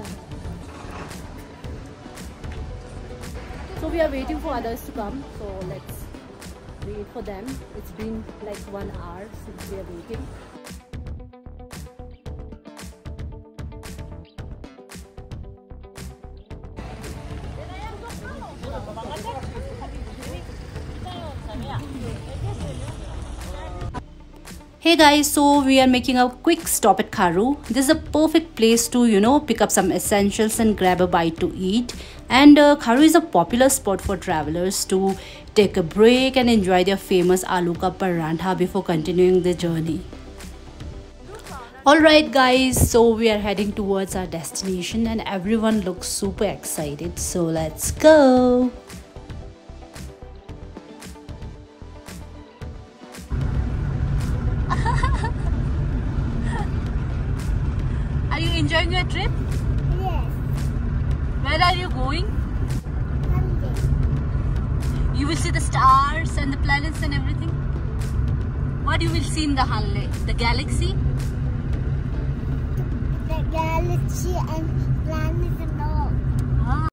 So we are waiting for others to come. So let's wait for them. It's been like 1 hour since we are waiting. Hey guys, so we are making a quick stop at Kharu. This is a perfect place to, pick up some essentials and grab a bite to eat. And Kharu is a popular spot for travelers to take a break and enjoy their famous aloo ka parantha before continuing the journey. Alright guys, so we are heading towards our destination and everyone looks super excited. So let's go! Are you enjoying your trip? Yes. Where are you going? Sunday. You will see the stars and the planets and everything. What you will see in the Hanle? The galaxy? The galaxy and planets and all. Ah.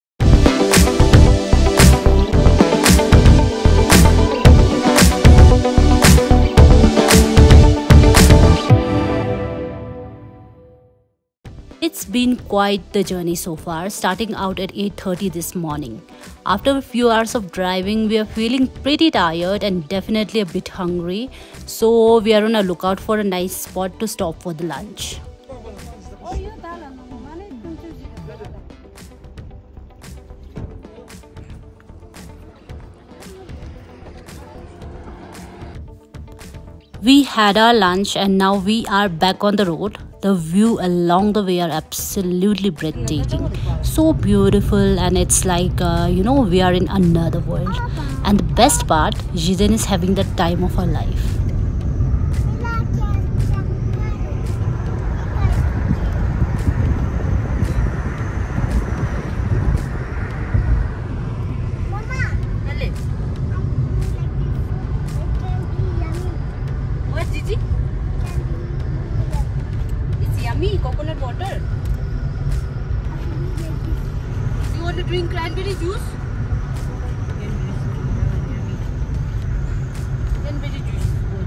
It's been quite the journey so far, starting out at 8:30 this morning. After a few hours of driving, we are feeling pretty tired and definitely a bit hungry. So we are on a lookout for a nice spot to stop for the lunch. We had our lunch and now we are back on the road. The view along the way are absolutely breathtaking. So beautiful, and it's like, we are in another world. And the best part, Jiden is having the time of her life. What, Gigi? It's yummy, coconut water. You want to drink cranberry juice? Cranberry juice.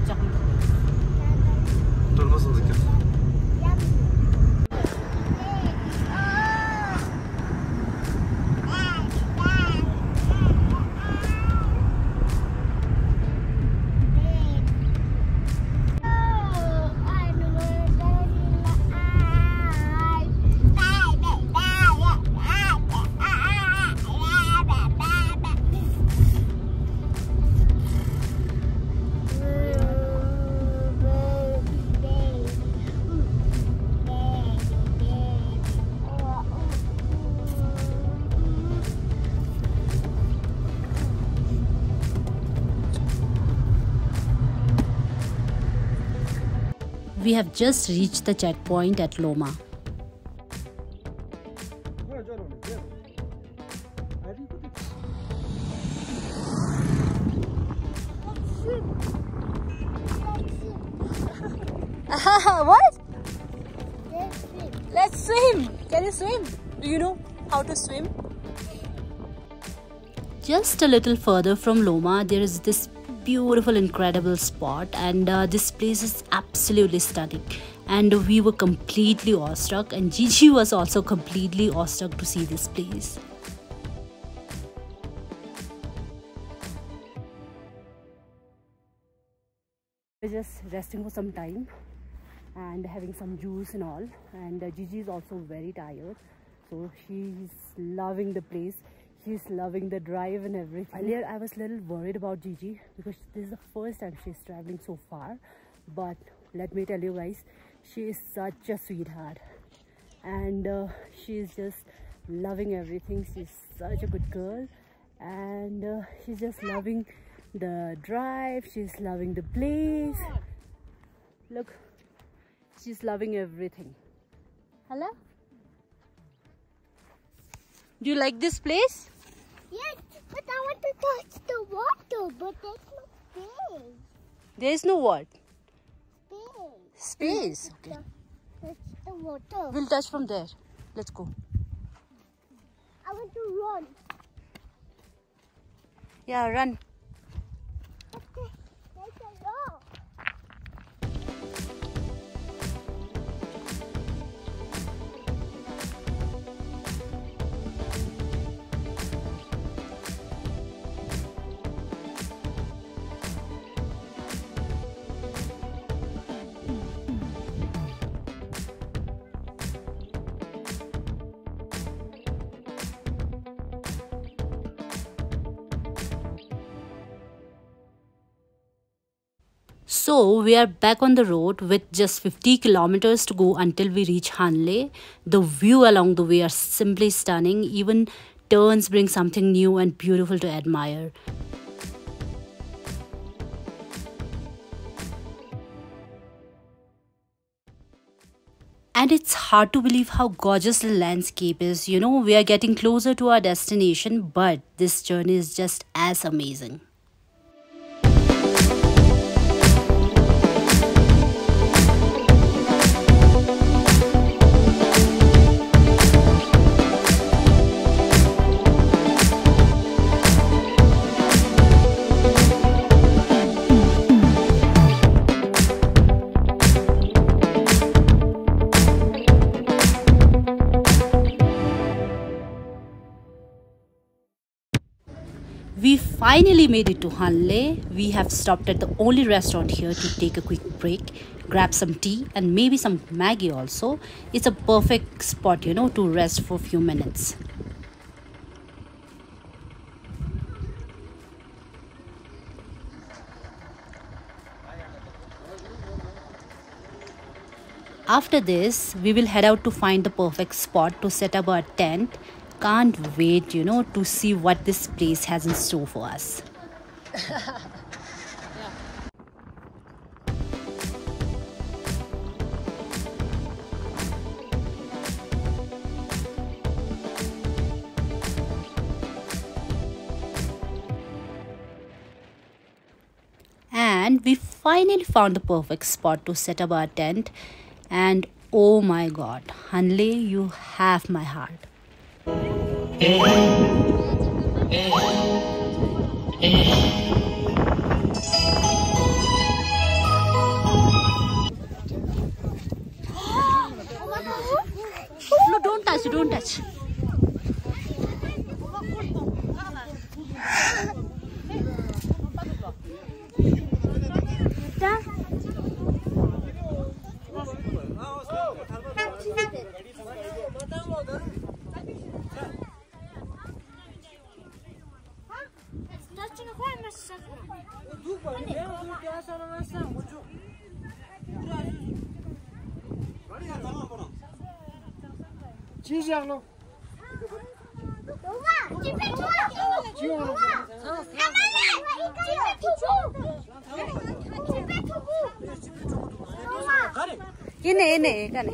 We have just reached the checkpoint at Loma. What? Let's swim. Can you swim? Do you know how to swim? Just a little further from Loma, there is this beautiful, incredible spot, and this place is absolutely stunning. And we were completely awestruck, and Gigi was also completely awestruck to see this place. We're just resting for some time and having some juice and all, and Gigi is also very tired, so she's loving the place. She's loving the drive and everything. Earlier I was a little worried about Gigi because this is the first time she's traveling so far, but let me tell you guys, she is such a sweetheart, and she's just loving everything. She's such a good girl, and she's just loving the drive. She's loving the place. Look, she's loving everything. Hello? Do you like this place? Yes, but I want to touch the water, but there's no space. There is no what? Space. Space. Okay. Touch the water. We'll touch from there. Let's go. I want to run. Yeah, run. Okay, let's go. So we are back on the road with just 50 kilometers to go until we reach Hanle. The view along the way are simply stunning. Even turns bring something new and beautiful to admire. And it's hard to believe how gorgeous the landscape is. You know, we are getting closer to our destination, but this journey is just as amazing. We finally made it to Hanle. We have stopped at the only restaurant here to take a quick break, grab some tea and maybe some Maggie also. It's a perfect spot, you know, to rest for a few minutes. After this, we will head out to find the perfect spot to set up our tent. Can't wait, you know, to see what this place has in store for us. And we finally found the perfect spot to set up our tent. And oh my god, Hanle, you have my heart. No, don't touch, don't touch. ini kan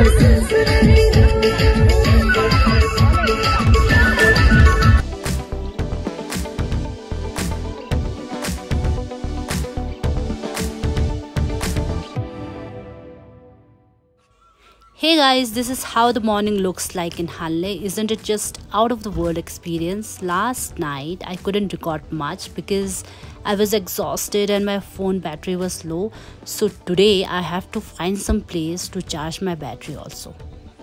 Hey guys, this is how the morning looks like in Hanle. Isn't it just out of the world experience? Last night I couldn't record much because I was exhausted and my phone battery was low. So today I have to find some place to charge my battery also.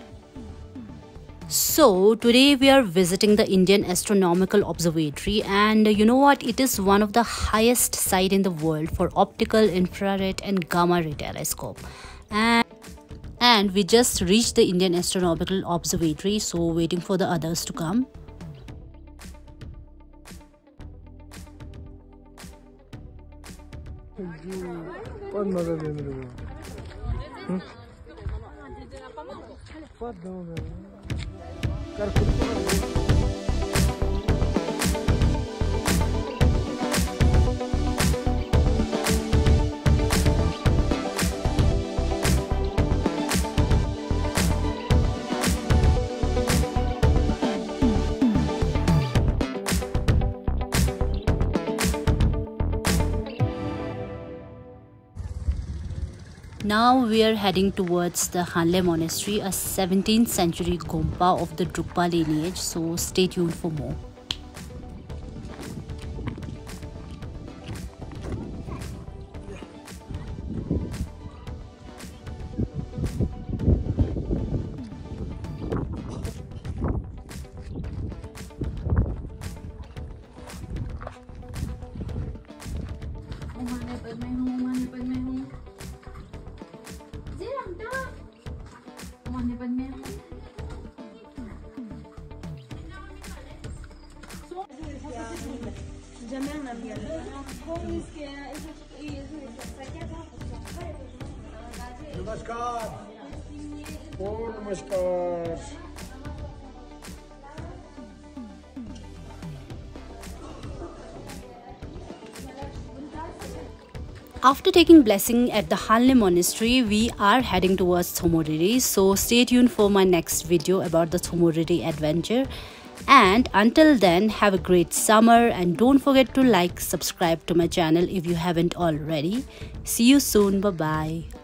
So today we are visiting the Indian Astronomical Observatory, and you know what? It is one of the highest site in the world for optical, infrared and gamma ray telescope. And we just reached the Indian Astronomical Observatory, so waiting for the others to come. Now we are heading towards the Hanle Monastery, a 17th century Gompa of the Drukpa lineage, so stay tuned for more. नमस्कार ओ नमस्कार. After taking blessing at the Hanle Monastery, we are heading towards Thomoriri, so stay tuned for my next video about the Thomoriri adventure. And until then, have a great summer and don't forget to like, subscribe to my channel if you haven't already. See you soon. Bye bye.